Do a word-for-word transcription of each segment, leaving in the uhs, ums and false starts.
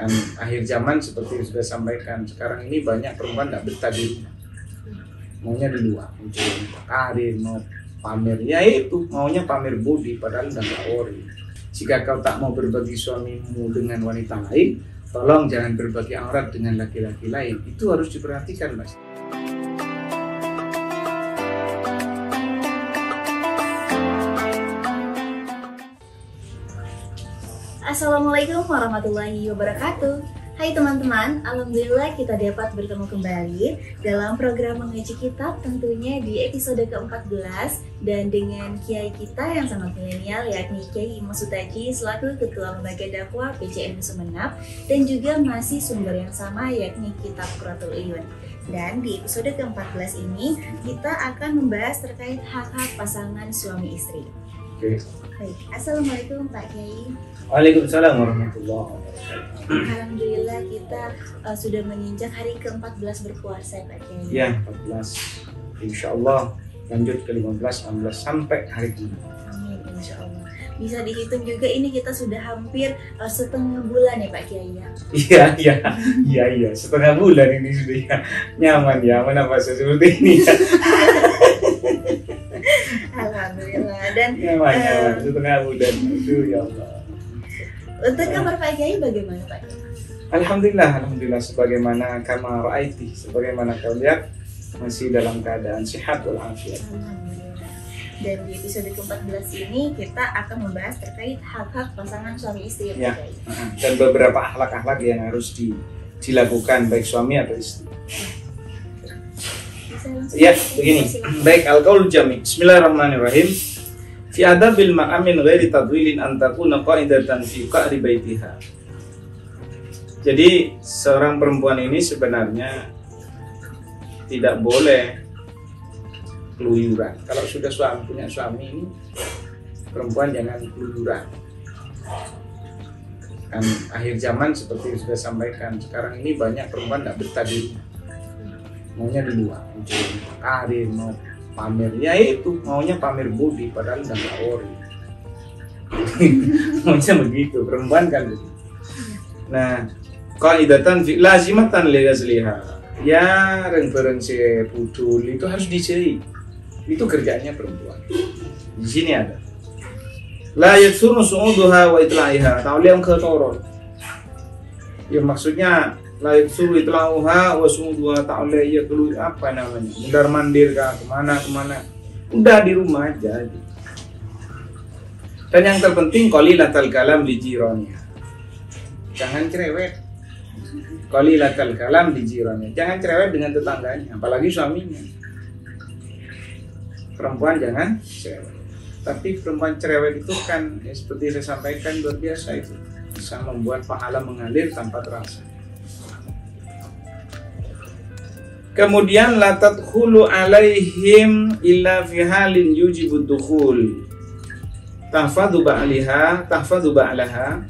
Kan akhir zaman seperti sudah sampaikan, sekarang ini banyak perempuan tidak betah di rumah, maunya di luar, mencari karir, mau pamer, ya itu maunya pamer body padahal udah gak ori. Jika kau tak mau berbagi suamimu dengan wanita lain, tolong jangan berbagi aurat dengan laki-laki lain. Itu harus diperhatikan, Mas. Assalamualaikum warahmatullahi wabarakatuh. Hai teman-teman, alhamdulillah kita dapat bertemu kembali dalam program mengaji kitab, tentunya di episode ke empat belas, dan dengan kiai kita yang sangat milenial, yakni Kiai Imo Sutaji selaku Ketua Lembaga Dakwah P C M Sumenep, dan juga masih sumber yang sama, yakni Kitab Qurratul Uyun. Dan di episode ke empat belas ini kita akan membahas terkait hak-hak pasangan suami istri. Oke. Baik, assalamualaikum Pak Kiai. Waalaikumsalam warahmatullahi wabarakatuh. Alhamdulillah kita uh, sudah menginjak hari ke empat belas berpuasa Pak Kiai. Ya, empat belas. Insya Allah lanjut ke lima belas, enam belas sampai hari ini. Amin, insya Allah. Bisa dihitung juga ini kita sudah hampir uh, setengah bulan ya Pak Kiai ya. Iya, iya, iya, iya. Setengah bulan ini sudah ya. Nyaman ya, mana bahasa seperti ini ya. Alhamdulillah. Dan Nyaman, nyaman. uh, Setengah bulan itu ya Allah. untuk kabar Pak Kiai bagaimana Pak Kiai? Alhamdulillah, alhamdulillah sebagaimana kama ra'aiti, sebagaimana kau lihat masih dalam keadaan sehat walafiat. Alhamdulillah. Dan di episode ke empat belas ini kita akan membahas terkait hak-hak pasangan suami istri ya, Ya. Pak Kiai. Dan beberapa akhlak-akhlak yang harus di, dilakukan baik suami atau istri. Bisa langsung Ya, Pak Kiai, begini. silakan. Baik, al-qaul jami'. Bismillahirrahmanirrahim. Fi adabil ma'amin ghairi tadwilin an takuna qa'idatan fi qa'ri baitiha. Jadi seorang perempuan ini sebenarnya tidak boleh keluyuran. Kalau sudah suami punya suami ini, perempuan jangan keluyuran. Kan akhir zaman seperti sudah sampaikan, sekarang ini banyak perempuan tidak betah di rumah, maunya di luar, mencari karir, mau pamer, ya itu maunya pamer body padahal udah gak ori. Maunya begitu, perempuan kan begitu. Nah, qaidatan fi lazimatan li ghazliha. Ya, reng-reng si pudul itu harus diceri. Itu kerjanya perempuan. Di sini ada. La yaksunu su'uduha wa itlaiha. Ta'liam khatoron. Ya maksudnya layak suruh itlauha wa su'uduha ta'ala ya keluar apa namanya, mundar mandir kah kemana kemana, udah di rumah aja. Dan yang terpenting qalilatal kalam li jiraniha, jangan cerewet. Qalilatal kalam li jiraniha, jangan cerewet dengan tetangganya, apalagi suaminya. Perempuan jangan cerewet, tapi perempuan cerewet itu kan ya, seperti saya sampaikan luar biasa, itu bisa membuat pahala mengalir tanpa terasa. Kemudian la tadkhulu alaihim illa fi halin yujibud dukhul. Tahfadhu ba'liha, tahfadhu ba'laha.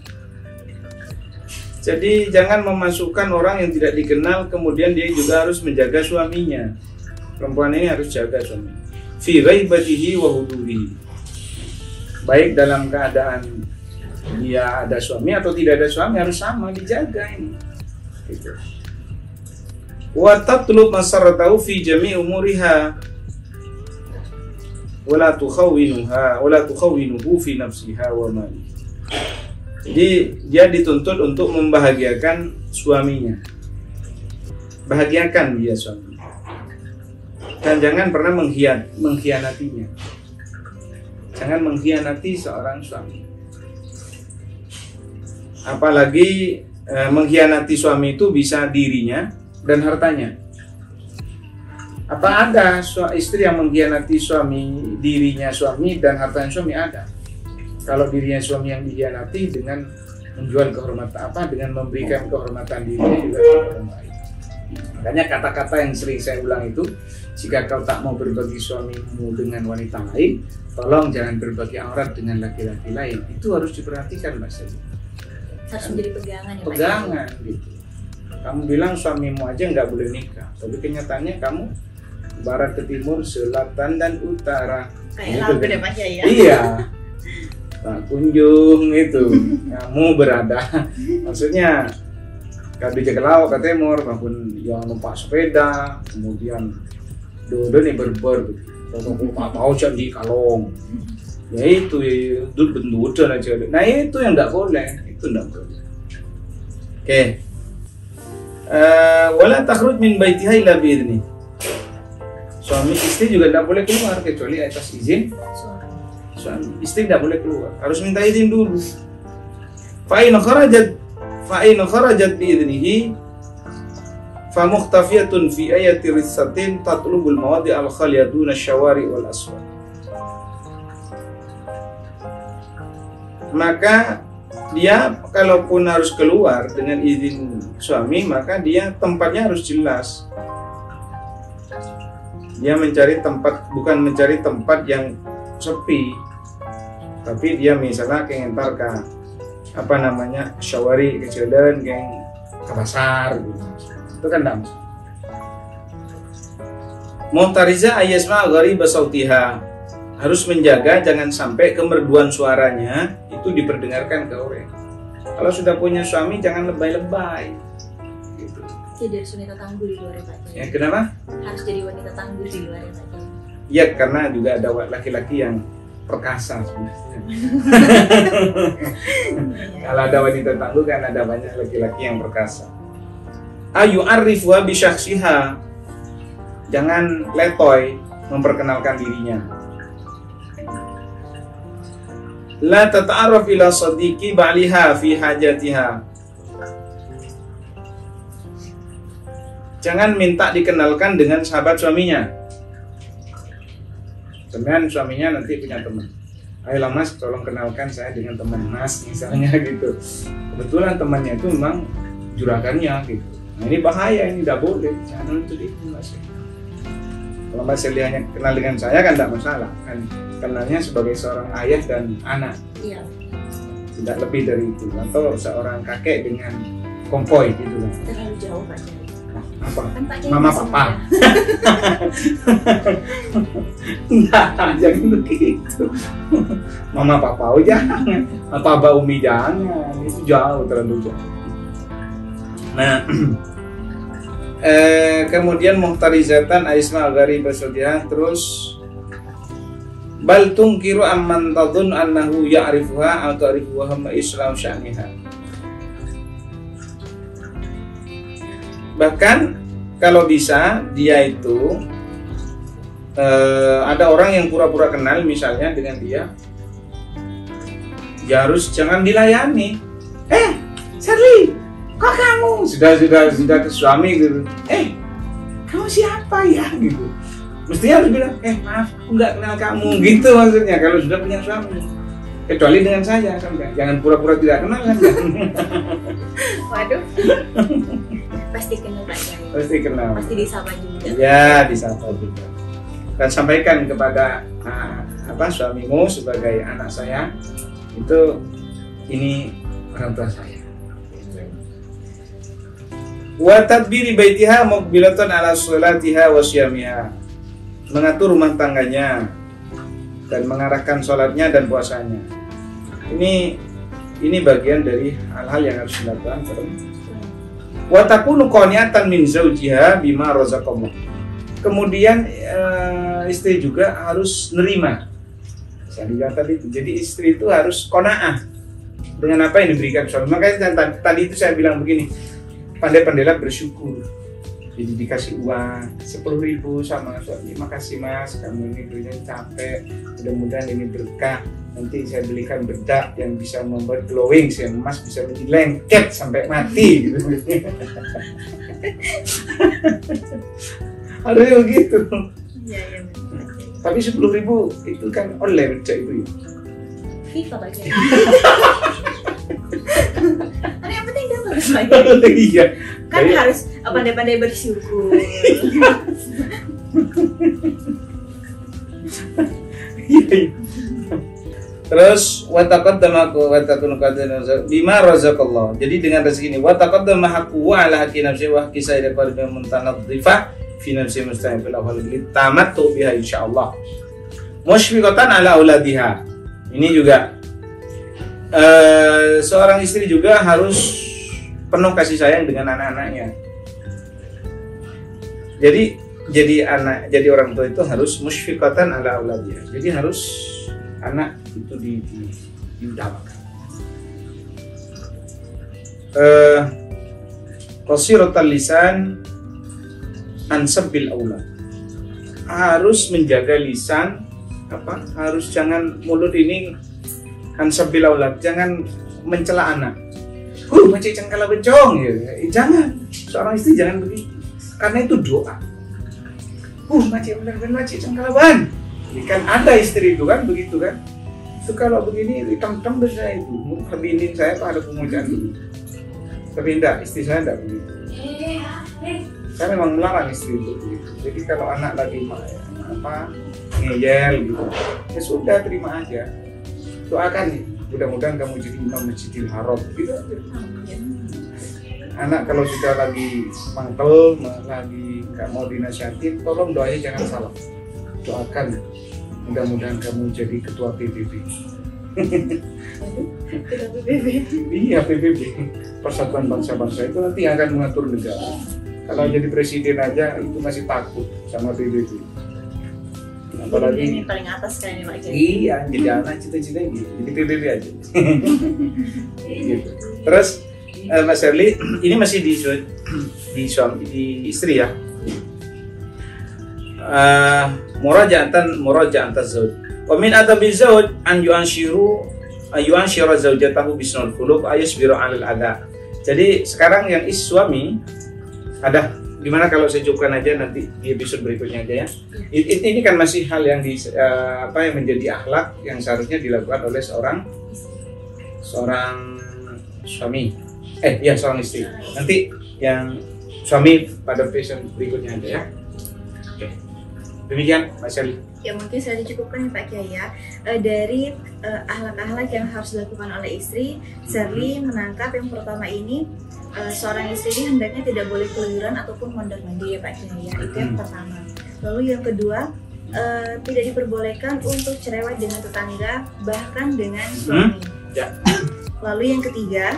Jadi jangan memasukkan orang yang tidak dikenal kemudian dia juga harus menjaga suaminya. Perempuan ini harus jaga suaminya. Fi ghaibatihi wa hudurihi. Baik dalam keadaan dia ada suami atau tidak ada suami harus sama dijaga ini. Gitu. Wa tatlub masarratahu fi jami' umuriha wa la tukhawwinuha wa la tukhawwinuhu fi nafsiha wa mali. Jadi dia dituntut untuk membahagiakan suaminya. Bahagiakan dia suami. Dan jangan pernah mengkhianat, mengkhianatinya. Jangan mengkhianati seorang suami. Apalagi eh, mengkhianati suami itu bisa dirinya dan hartanya. Apa ada istri yang mengkhianati suami, dirinya suami dan hartanya suami? Ada. Kalau dirinya suami yang dikhianati dengan menjual kehormatan apa, dengan memberikan kehormatan dirinya juga orang lain. Makanya kata-kata yang sering saya ulang itu, jika kau tak mau berbagi suamimu dengan wanita lain, tolong jangan berbagi aurat dengan laki-laki lain. Itu harus diperhatikan, Mas. Harus menjadi pegangan ya Pak Kiai. Pegangan gitu. Kamu bilang suamimu aja nggak boleh nikah, tapi kenyataannya kamu barat ke timur, selatan dan utara. Kayak lagu deh Pak Kiai ya. Iya. Tak kunjung itu, kamu berada. Maksudnya Kalau di Jagalawak ke timur maupun yang numpak sepeda, kemudian dodo nih berber, pak mau jadi kalong, ya itu itu bentuk aja. Nah itu yang nggak boleh, itu nggak boleh. Oke, okay. uh, wala takhruj min baitiha illa biidni. Suami istri juga tidak boleh keluar kecuali atas izin suami. Istri tidak boleh keluar, harus minta izin dulu. Fa in kharajat fa in kharajat bi idnihi fa muhtafiyatun fi ayati risatin tatlubul mawadi al khaliya duna syawari wal aswad. Maka dia kalaupun harus keluar dengan izin suami, maka dia tempatnya harus jelas. Dia mencari tempat, bukan mencari tempat yang sepi, tapi dia misalnya kayak ntar ke apa namanya syawari ke jalan kayak ke pasar gitu, itu kan tidak masalah. Muhtariza ayasma ghariba sautiha, harus menjaga jangan sampai kemerduan suaranya itu diperdengarkan ke orang. Kalau sudah punya suami jangan lebay-lebay. Gitu. Jadi harus wanita tangguh di luar ya Pak. Ya kenapa? Harus jadi wanita tangguh di luar ya Pak. Ya karena juga ada laki-laki yang perkasa sebenarnya. Kalau ada wanita tangguh kan ada banyak laki-laki yang perkasa. Ayu arifuha bi syakhsiha, jangan letoy memperkenalkan dirinya. La tata'arraf ila sadiqi ba'liha fi hajatiha. Jangan minta dikenalkan dengan sahabat suaminya. Kemudian suaminya nanti punya teman. Ayolah mas, tolong kenalkan saya dengan teman mas, misalnya gitu. Kebetulan temannya itu memang juragannya gitu. Nah ini bahaya, ini tidak boleh. Jangan itu itu mas. Kalau mas Elianya kenal dengan saya kan tidak masalah. Kan kenalnya sebagai seorang ayah dan anak. Iya. Tidak lebih dari itu. Atau seorang kakek dengan konvoy gitu kan. Terlalu jauh Pak. Apa? Kan Pak Mama Papa. Enggak, jangan begitu. Mama Papa oh jangan. Papa Umi jangan. Itu jauh, terlalu jauh. Nah, eh, kemudian muhtarizatan aisma agari basodiah terus bal tungkiru amman tadun annahu ya'rifuha atau ta'rifuha ma islam sya'niha. Bahkan kalau bisa dia itu eh, ada orang yang pura-pura kenal misalnya dengan dia, ya harus jangan dilayani. Eh, Charlie, kok kamu sudah sudah sudah ke suami gitu? Eh, kamu siapa ya gitu? Mestinya harus bilang, eh maaf, aku nggak kenal kamu gitu maksudnya kalau sudah punya suami. Kecuali dengan saya, kan? Jangan pura-pura tidak kenal kan? Waduh. Pasti kenal Pak Kiai. Pasti kenal. Pasti disapa juga. Ya, disapa juga. Dan sampaikan kepada uh, apa suamimu sebagai anak saya itu ini orang tua saya. Wa tadbiri baitiha muqbilatan ala sholatiha wa syiyamiha. Mengatur rumah tangganya dan mengarahkan sholatnya dan puasanya. Ini ini bagian dari hal-hal yang harus dilakukan perempuan. Wa takunu qani'atan min zawjiha bima razaqallah. Kemudian e, istri juga harus nerima. Saya bilang tadi itu. Jadi istri itu harus qanaah dengan apa yang diberikan suami. Makanya tadi itu saya bilang begini, pandai-pandailah bersyukur. Jadi dikasih uang sepuluh ribu sama suami, makasih mas, kamu ini belinya capek, mudah-mudahan ini berkah. Nanti saya belikan bedak yang bisa membuat glowing, sehingga mas bisa menjadi lengket sampai mati gitu. Ada yang begitu. Iya, iya. Tapi sepuluh ribu itu kan oleh bedak itu ya. FIFA Pak Kiai. Tapi yang penting dapat Pak Kiai. Iya. Kan Jadi, harus pandai-pandai bersyukur. Terus wa taqaddama wa takunu qadana bima razaqallah. Jadi dengan rezeki ini wa taqaddama haqqu ala haqqi nafsi wa haqqi sayyidil qalbi mutanadhifa fi nafsi musta'in fil awal tamattu biha insyaallah. Musyfiqatan ala auladiha. Ini juga uh, seorang istri juga harus penuh kasih sayang dengan anak-anaknya. Jadi jadi anak jadi orang tua itu harus musyfiqatan ala auladiyah. Jadi harus anak itu di, di diutamakan. Eh qasiratal lisan an sabbil aulad. Harus menjaga lisan apa? Harus jangan mulut ini an sabbil aulad, jangan mencela anak. Huh, macam cengkala bencong ya. Eh, jangan. Seorang istri jangan begitu. Karena itu doa. Uh, macam benar-benar macam cengkalaban. Ini kan ada istri itu kan begitu kan. Itu kalau begini hitam-hitam saya itu. Habinin saya tuh ada pemujaan begitu. Tapi enggak, istri saya enggak begitu. Saya memang melarang istri itu begitu. Jadi kalau anak lagi apa ngeyel gitu, ya sudah terima aja. Doakan nih. Mudah-mudahan kamu jadi imam Masjidil Haram gitu aja. Anak kalau sudah lagi mangkel, lagi nggak mau dinasihatin, tolong doanya jangan salah. Doakan mudah-mudahan kamu jadi ketua P B B. Ketua P B B. Iya, P B B, Persatuan Bangsa-Bangsa itu nanti akan mengatur negara. Kalau jadi presiden aja itu masih takut sama P B B. Apalagi ini paling atas kan ini Pak Kiai. Iya, jadi anak cita-cita gitu, jadi P B B aja. Gitu. Terus uh, Mas Herli, ini masih di di suami, di istri ya. Uh, muraja'atan muraja'atan zawj. Wa min adabi zawj an yu'anshiru yu'anshira zawjatahu bisnul khuluq ayasbiru 'alal adha. Jadi sekarang yang is suami ada gimana kalau saya cukupkan aja nanti di episode berikutnya aja ya. Ini, ini kan masih hal yang di, uh, apa yang menjadi akhlak yang seharusnya dilakukan oleh seorang seorang suami. Eh, ya seorang istri. Nanti yang suami pada episode berikutnya aja ya. Oke. Demikian Mas Sally. Ya mungkin saya dicukupkan ya Pak Kiai ya. E, dari e, akhlak-akhlak yang harus dilakukan oleh istri, Sherly menangkap yang pertama ini e, seorang istri ini hendaknya tidak boleh keluyuran ataupun mondar-mandir ya Pak Kiai ya. Itu yang pertama. Lalu yang kedua, e, tidak diperbolehkan untuk cerewet dengan tetangga bahkan dengan suami. Hmm? Ya. Lalu yang ketiga,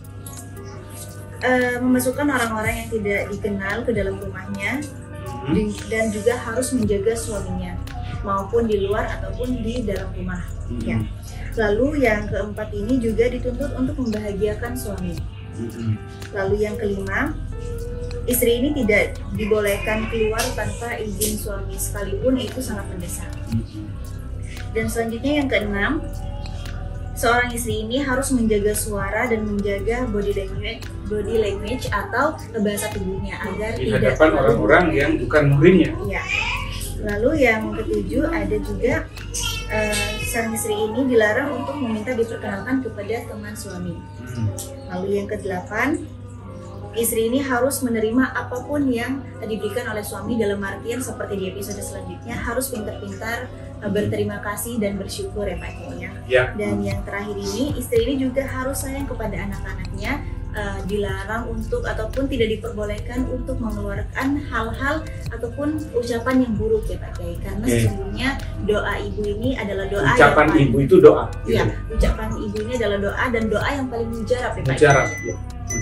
e, memasukkan orang-orang yang tidak dikenal ke dalam rumahnya. Hmm. Dan juga harus menjaga suaminya maupun di luar ataupun di dalam rumah. Hmm. Ya. Lalu yang keempat ini juga dituntut untuk membahagiakan suami. Hmm. Lalu yang kelima, istri ini tidak dibolehkan keluar tanpa izin suami sekalipun itu sangat mendesak. Hmm. Dan selanjutnya yang keenam, seorang istri ini harus menjaga suara dan menjaga body language, body language atau bahasa tubuhnya agar di tidak hadapan orang-orang yang bukan muhrimnya. Ya. Lalu yang ketujuh ada juga uh, sang istri ini dilarang untuk meminta diperkenalkan kepada teman suami. Hmm. Lalu yang kedelapan, istri ini harus menerima apapun yang diberikan oleh suami dalam artian seperti di episode selanjutnya harus pintar-pintar berterima kasih dan bersyukur ya Pak Kiai. Ya. Dan yang terakhir ini, istri ini juga harus sayang kepada anak-anaknya, uh, dilarang untuk ataupun tidak diperbolehkan untuk mengeluarkan hal-hal ataupun ucapan yang buruk ya Pak Kiai. Karena okay. sesungguhnya doa ibu ini adalah doa ucapan yang paling, ibu itu doa. Iya, gitu. Ucapan ibu ini adalah doa dan doa yang paling mujarab ya Pak Kiai. Mujarab. Ya.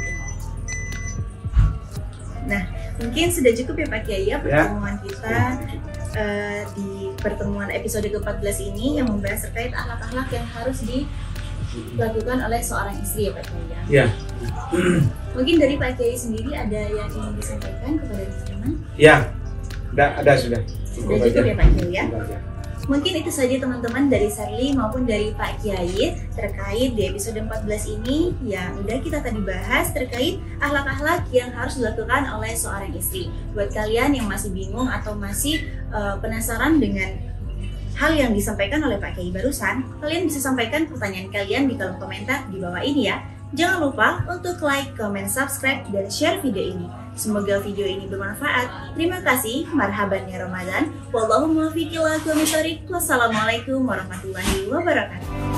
Nah, mungkin sudah cukup ya Pak Kiai ya pertemuan ya. kita uh, di pertemuan episode ke empat belas ini yang membahas terkait akhlak-akhlak yang harus dilakukan oleh seorang istri ya Pak Kiai ya. Ya. Mungkin dari Pak Kiai sendiri ada yang ingin disampaikan kepada teman-teman? Ya, ada, ada sudah. Sudah cukup ya Pak Kiai ya. Sudah, ya. Mungkin itu saja teman-teman dari Sherly maupun dari Pak Kiai terkait di episode empat belas ini yang udah kita tadi bahas terkait akhlak-akhlak yang harus dilakukan oleh seorang istri. Buat kalian yang masih bingung atau masih uh, penasaran dengan hal yang disampaikan oleh Pak Kiai barusan, kalian bisa sampaikan pertanyaan kalian di kolom komentar di bawah ini ya. Jangan lupa untuk like, comment, subscribe, dan share video ini. Semoga video ini bermanfaat. Terima kasih. Marhaban ya Ramadan. Wallahumma fiqh ila aqwamit thoriq. Wassalamualaikum warahmatullahi wabarakatuh.